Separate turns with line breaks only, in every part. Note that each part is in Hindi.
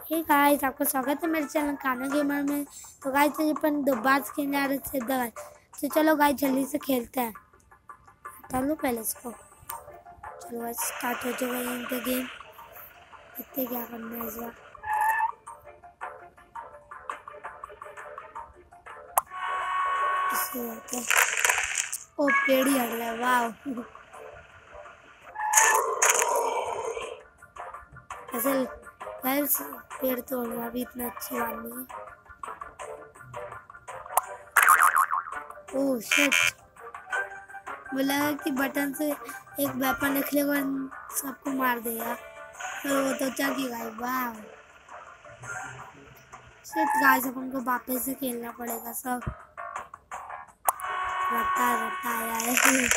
हे गाइस, आपका स्वागत है मेरे चैनल खाना गेमर में। तो गाइस अपन दोबारा खेलने आ रहे थे गाइस। तो चलो गाइस जल्दी से खेलते हैं। चलो पहले इसको चलो गाइस स्टार्ट हो जाएगा इनका गेम। देखते क्या करना है इस बार। ओ पेड़ ही हट गया, वाह। असल गाइस पेड़ तोड़ना भी इतना अच्छी बात नहीं है। ओह शिट, मुझे लगा कि बटन से एक वेपन निकलेगा और सबको मार देगा, फिर वो तो चल गाइस। वाह शिट गाइस, अपन को वापस से खेलना पड़ेगा सब। रट्टा आया है।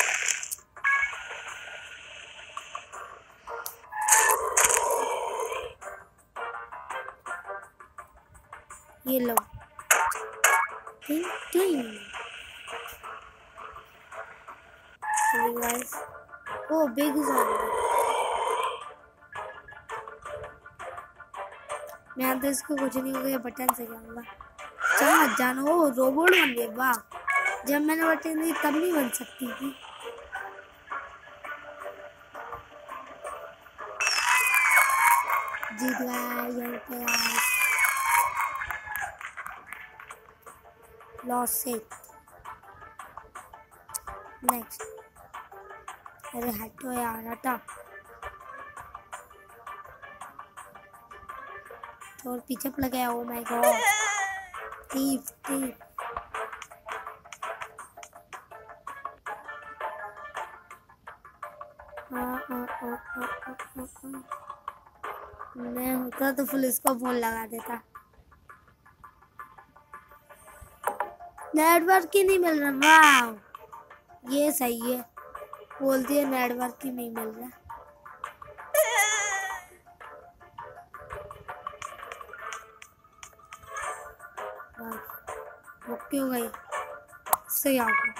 ये लो टिंग टिंग गाइस। ओ बिग ज़ोन, मैं तो इसको कुछ नहीं हो गया, बटन से जाऊंगा। चल मत जानो। ओ रोबोट बन गए, वाह। जब मैंने बटन दी तब नहीं बन सकती थी। जीत गया यहाँ पे लॉस से। नेक्स्ट, अरे हटो यार, हटा। और पीछे पड़ गया। Oh my god, thief thief. मैं होता तो पुलिस को फोन लगा देता। नेटवर्क ही नहीं मिल रहा, वाह ये सही है। बोलती है नेटवर्क ही नहीं मिल रहा। रुक क्यों गई? सही आओ,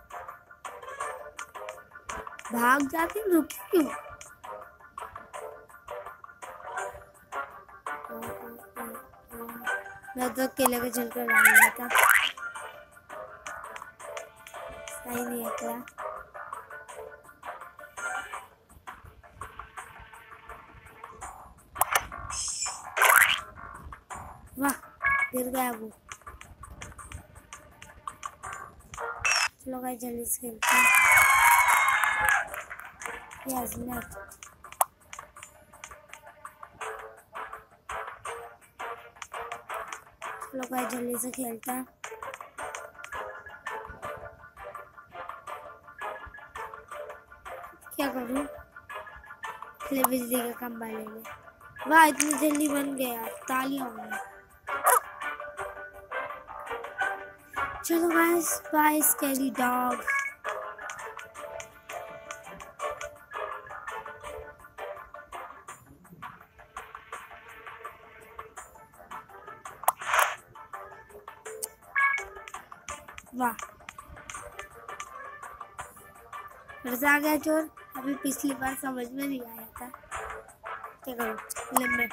भाग जाती, रुक क्यों? मैं तो अकेले के चल कर आ गया था। सही नहीं है क्या? वाह गिर गया वो। चलो गाइस जल्दी से खेलते हैं। Yes next. चलो गाइस जल्दी से खेलते हैं। क्या करूं? बिजली का खंभा ले ले। वाह इतनी जल्दी बन गया, तालियां हो गई। चलो गाइस बाय स्कैरी डॉग। वाह फिर से आ गया चोर। अभी पिछली बार समझ में नहीं आया था। क्या करूं? ले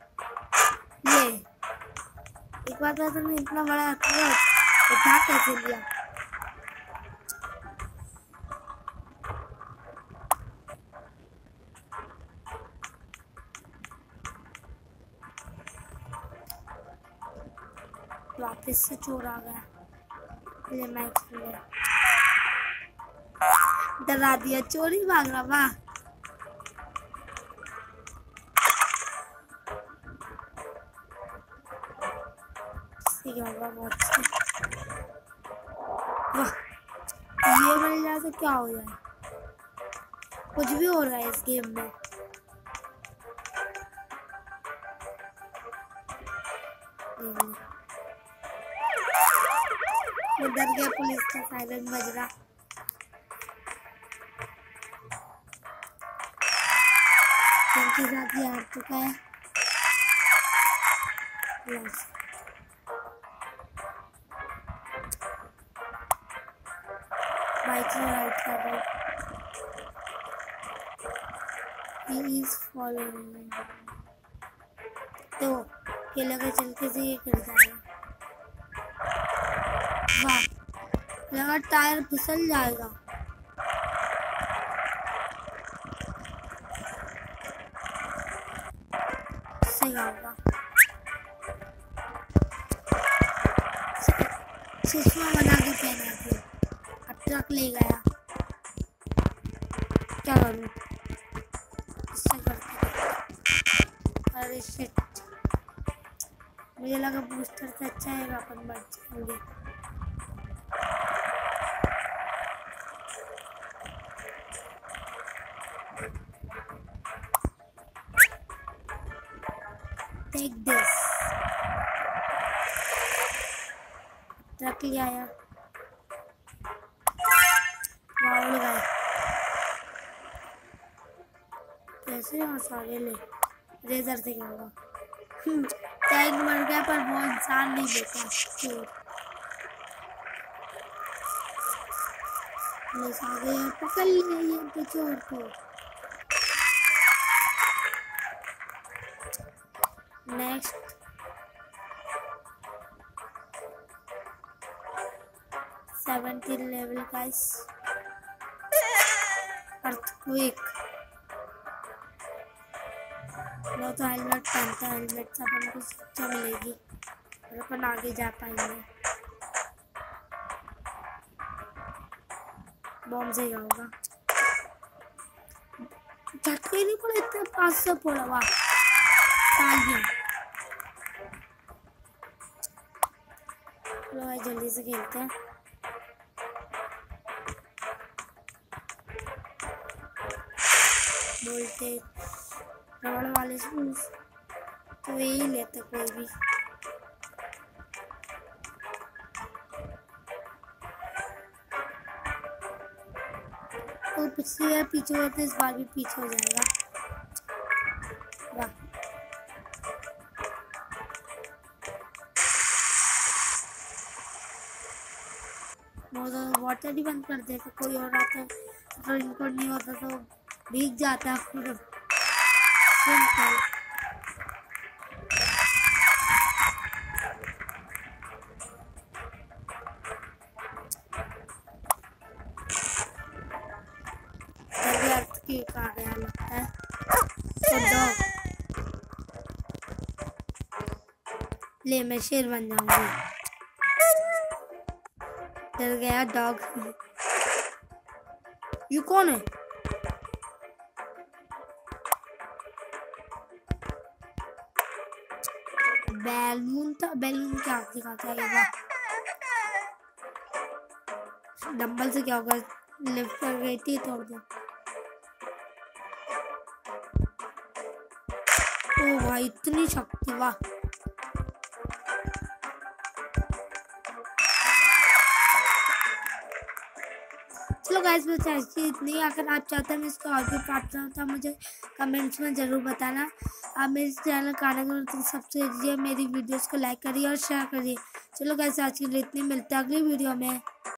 एक बात है, तुमने इतना बड़ा उठा कैसे लिया? वापस से चोर आ गया। ले मैक्स ले डरा दिया, चोरी भाग रहा। वाह होगा बहुत। वाह ये मिल जाए तो क्या हो जाए? कुछ भी हो रहा है इस गेम में। डर गया, पुलिस का सायरन बज रहा। उनके साथ ही हार चुका है। बाइक से राइड कर रहा है। He is following me. तो ये लगा चल के से ये कर जाएगा। वाह, लगा टायर फिसल जाएगा। सही होगा। चश्मा बना के पहना थे, अब ट्रक ले गया। क्या करूं, इससे करते। अरे शिट, मुझे लगा बूस्टर से अच्छा है, अपन बच जाएंगे। टेक दिस, ट्रक ले आया। कैसे यहाँ सारे ले, रेजर से क्या होगा। टैग मर गया पर वो इंसान नहीं देता। चोर पुलिस आ गई है, पकड़ लिया यहाँ पे चोर को। Next seventy level guys. Earthquake, लो तो हेलमेट पहनता, हेलमेट से अपन को शिक्षा मिलेगी और अपन आगे जा पाएंगे। बॉम्ब से क्या होगा, झटके नहीं पड़े, इतने पास से पड़ा। वाह, चलो भाई जल्दी से खेलते हैं। बोलते रबड़ वाले शूज तो यही लेते कोई भी। तो पिछली बार पीछे हुआ था, इस बार भी पीछे हो जाएगा। वाह, वाटर ही बंद कर देगा, कोई और आता तो इनको नहीं होता तो भीग जाता है पूरा। आ गया लगता है तो ले, मैं शेर बन जाऊंगी। डर गया डॉग। ये कौन है? बैलून था, बैलून क्या दिखाता है? डंबल से क्या होगा, लिफ्ट कर गई थी तोड़ दो। ओ भाई इतनी शक्ति, वाह। चलो गाइस, बस ऐसी इतनी। अगर आप चाहते हैं मैं इसको और भी पार्ट बनाऊं तो मुझे कमेंट्स में ज़रूर बताना। आप मेरे चैनल खाना को सब्सक्राइब कीजिए, मेरी वीडियोस को लाइक करिए और शेयर करिए। चलो गाइस, आज के लिए इतनी, मिलते हैं अगली वीडियो में।